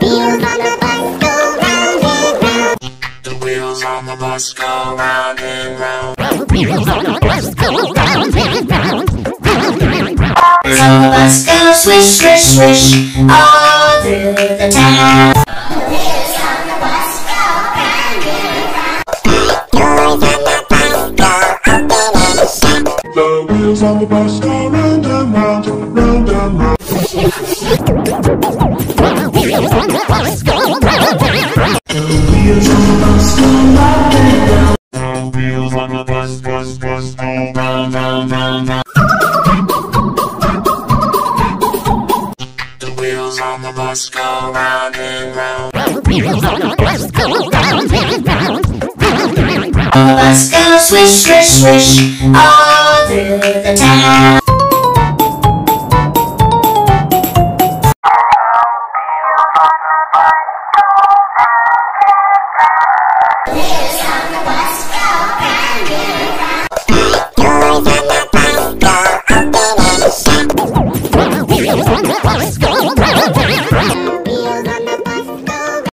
wheels on the bus go round and round. The wheels on the bus go round and round. The wheels on the bus go round and round. Wheels on the bus go swish, swish, swish all through the town. The wheels on the bus go round and round. The wheels on the bus go round and round, round and round. The wheels on the bus go round and round. The wheels on the bus go round and round. The wheels on the bus go round, round, round, round. The wheels on the bus go round and round. The wheels on the bus go round and round. The bus go swish, swish, swish all through the town. Wheels on the bus go round and round. The wheels on the bus go